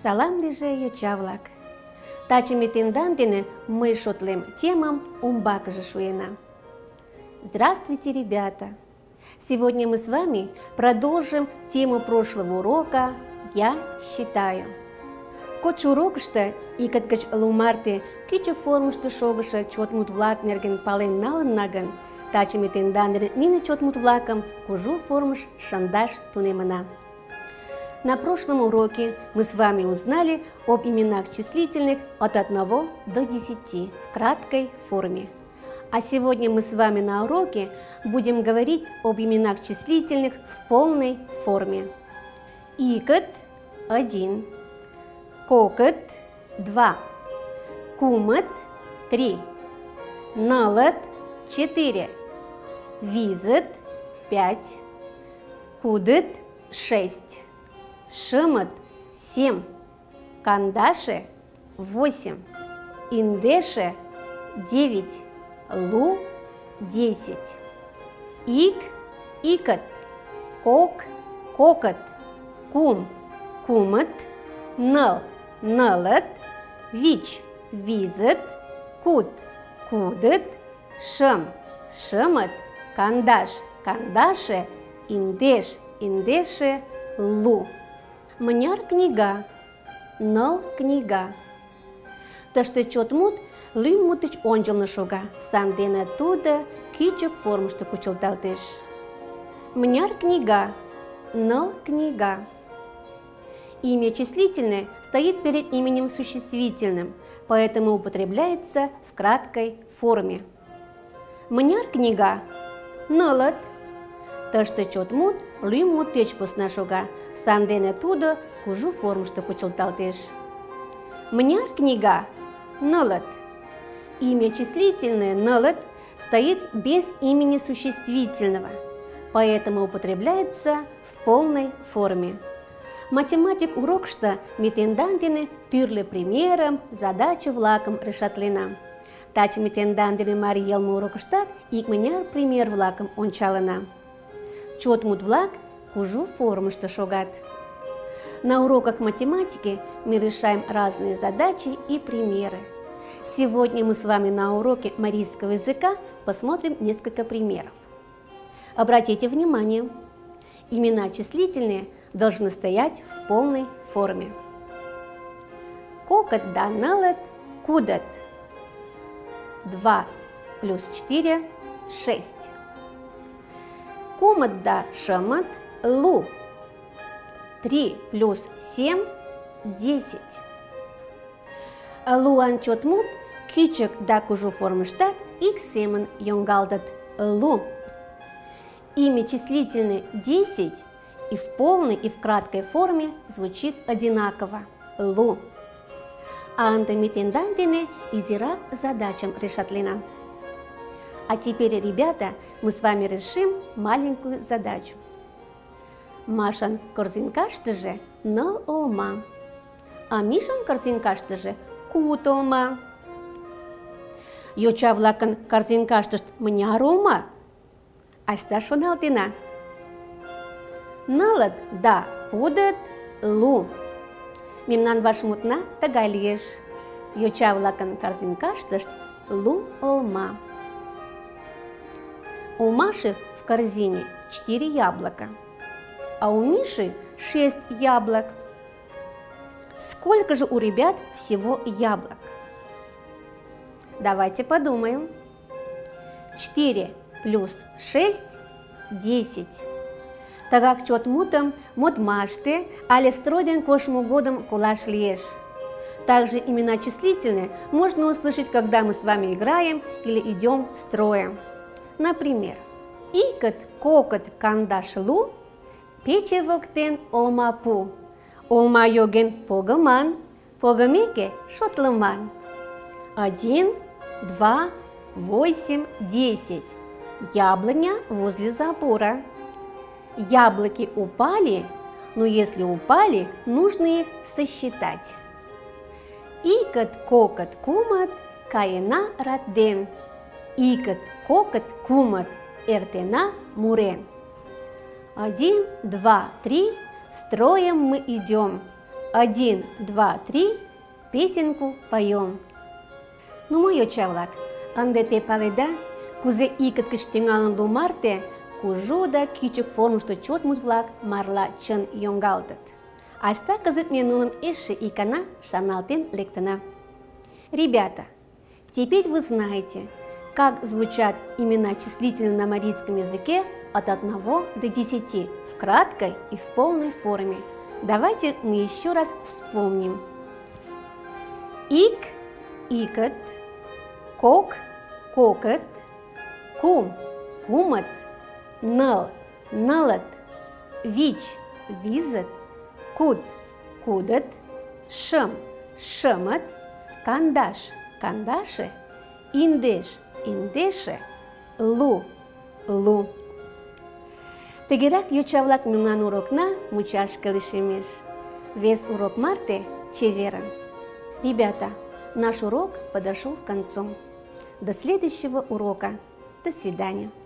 Салам лиже йоча-влак. Таче метендан дене мы шотлем темам умбакже шуена. Здравствуйте, ребята! Сегодня мы с вами продолжим тему прошлого урока «Я считаю». Коч урок что и каткач лумарте кичек форму что шогыша чотмут влак нерген пален налын наган, таче метендан дене нине чотмут влакам кужу формуш шандаш тунемана. На прошлом уроке мы с вами узнали об именах числительных от 1 до 10 в краткой форме. А сегодня мы с вами на уроке будем говорить об именах числительных в полной форме. Икот – 1, кокот – 2, кумот – 3, налот – 4, визот – 5, кудот – 6. Шимот – 7, кандаше – 8, индеше – 9, лу – 10. Ик – икот, кок – кокот, кум – кумот, нал – налот, вич – визот, кут – кудот, шим – шимот, кандаш – кандаше, индеш – индеше, лу. Мняр книга, нал книга. То что чотмут, лым мутыч онжелна шога, сандена туда кичек форму что кучелталтыш. Мняр книга, нал книга. Имя числительное стоит перед именем существительным, поэтому употребляется в краткой форме. Мняр книга, налот. То что чотмут, лым мутыч пусна шога, сандена туда кужу форму что кучелталтыш. Мняр книга, налот. Имя числительное налот стоит без имени существительного, поэтому употребляется в полной форме. Математик урок что метендандины тюрле примером задачи влаком решатлена. Тач метендандины мариелму урок что и мняр пример влаком ончалена. Чотмут влак кужу форму что шогат. На уроках математики мы решаем разные задачи и примеры. Сегодня мы с вами на уроке марийского языка посмотрим несколько примеров. Обратите внимание, имена числительные должны стоять в полной форме. Кокот да налот, кудот. 2 плюс 4 – 6. Кумот да шимот, лу. 3 плюс 7 – 10. Луан чотмут, кичек да кужу формы штат, ик семен йонгалдат, лу. Имя числительное 10 и в полной, и в краткой форме звучит одинаково – лу. А антамитендантины изира задачам решатлена. А теперь, ребята, мы с вами решим маленькую задачу. Машан корзинкаштыже нал олма, а Мишан корзинкаштыже кут олма. Йоча-влакын корзинкаштышт мыняр олма? Айста шоналтена. Налот да кудот, лу. Мемнан вашмутна тыгай лиеш. Йоча-влакын корзинкаштышт лу олма. У Маши в корзине 4 яблока, а у Миши 6 яблок. Сколько же у ребят всего яблок? Давайте подумаем. 4 плюс 6 – 10. Тагак чот мутом мот маште, але стройден кошму годом кулаш лиеш. Также имена числительные можно услышать, когда мы с вами играем или идем строем. Например, икот, кокот, кандаш, лу, пече воктен олмапу, олма йоген погаман, погамеке шотлыман. 1, 2, 8, 10. Яблоня возле забора. Яблоки упали, но если упали, нужно их сосчитать. Икот, кокот, кумот, каена радден. Икот, кокот, кумот, эртена мурен. 1, 2, 3, строем мы идем. 1, 2, 3 песенку поем. Ну, мой йоча-влак, ынде те паледа, кузе икыт гыч тӱҥалын лу марте кужу да кӱчык формышто чот мут-влак марла чын йоҥгалтыт. Айста кызыт ме нуным эше икана шарналтен лектына. Ребята, теперь вы знаете, как звучат имена числительные на марийском языке от 1 до 10 в краткой и в полной форме. Давайте мы еще раз вспомним. Ик – икот, кок – кокот, кум – кумот, ныл – нылот, вич – визот, куд – кудот, шым – шымот, кандаш – кандаше, индеш – индеше, лу – лу. Тыгерак йоча-влак мемнан урокна мучашке лишемеш. Вес урок марте чеверын. Ребята, наш урок подошел к концу. До следующего урока. До свидания.